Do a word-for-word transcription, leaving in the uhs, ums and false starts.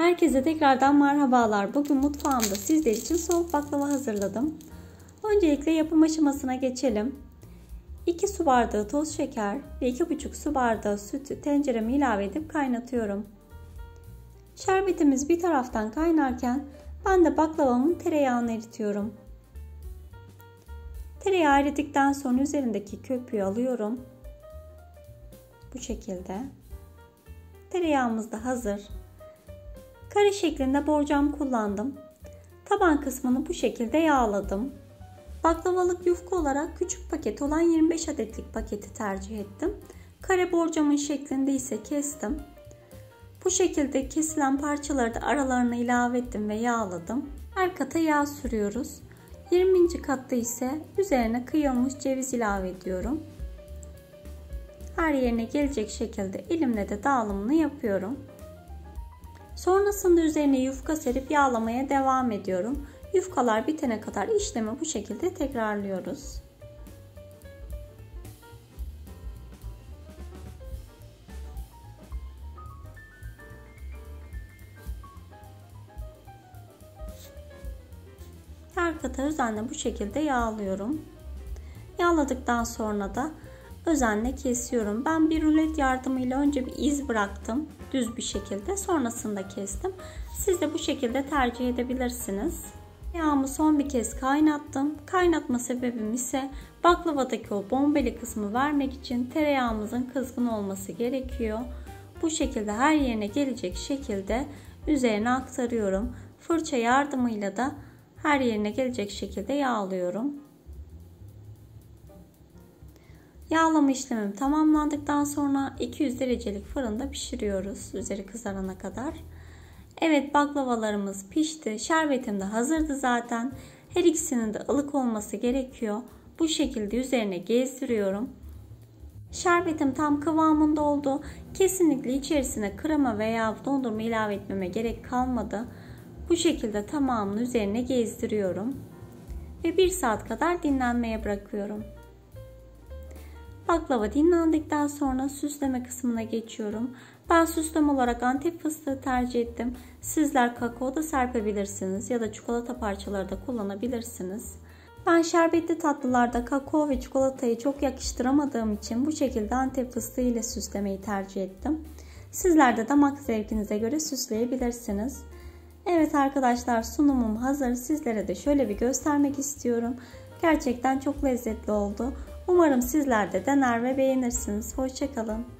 Herkese tekrardan merhabalar. Bugün mutfağımda sizler için soğuk baklava hazırladım. Öncelikle yapım aşamasına geçelim. iki su bardağı toz şeker ve iki buçuk su bardağı sütü tencereme ilave edip kaynatıyorum. Şerbetimiz bir taraftan kaynarken ben de baklavamın tereyağını eritiyorum. Tereyağı eridikten sonra üzerindeki köpüğü alıyorum. Bu şekilde. Tereyağımız da hazır. Kare şeklinde borcam kullandım. Taban kısmını bu şekilde yağladım. Baklavalık yufka olarak küçük paket olan yirmi beş adetlik paketi tercih ettim. Kare borcamın şeklinde ise kestim. Bu şekilde kesilen parçaları da aralarına ilave ettim ve yağladım. Her kata yağ sürüyoruz. yirminci katta ise üzerine kıyılmış ceviz ilave ediyorum. Her yerine gelecek şekilde elimle de dağılımını yapıyorum. Sonrasında üzerine yufka serip yağlamaya devam ediyorum. Yufkalar bitene kadar işlemi bu şekilde tekrarlıyoruz. Her katı özenle bu şekilde yağlıyorum. Yağladıktan sonra da özenle kesiyorum. Ben bir rulet yardımıyla önce bir iz bıraktım. Düz bir şekilde. Sonrasında kestim. Siz de bu şekilde tercih edebilirsiniz. Yağımı son bir kez kaynattım. Kaynatma sebebim ise baklavadaki o bombeli kısmı vermek için tereyağımızın kızgın olması gerekiyor. Bu şekilde her yerine gelecek şekilde üzerine aktarıyorum. Fırça yardımıyla da her yerine gelecek şekilde yağlıyorum. Yağlama işlemim tamamlandıktan sonra iki yüz derecelik fırında pişiriyoruz üzeri kızarana kadar. Evet, baklavalarımız pişti. Şerbetim de hazırdı zaten. Her ikisinin de ılık olması gerekiyor. Bu şekilde üzerine gezdiriyorum. Şerbetim tam kıvamında oldu. Kesinlikle içerisine krema veya dondurma ilave etmeme gerek kalmadı. Bu şekilde tamamını üzerine gezdiriyorum. Ve bir saat kadar dinlenmeye bırakıyorum. Baklava dinlendikten sonra süsleme kısmına geçiyorum. Ben süsleme olarak Antep fıstığı tercih ettim. Sizler kakao da serpebilirsiniz ya da çikolata parçaları da kullanabilirsiniz. Ben şerbetli tatlılarda kakao ve çikolatayı çok yakıştıramadığım için bu şekilde Antep fıstığı ile süslemeyi tercih ettim. Sizler de damak zevkinize göre süsleyebilirsiniz. Evet arkadaşlar, sunumum hazır. Sizlere de şöyle bir göstermek istiyorum. Gerçekten çok lezzetli oldu. Umarım sizler de dener ve beğenirsiniz. Hoşça kalın.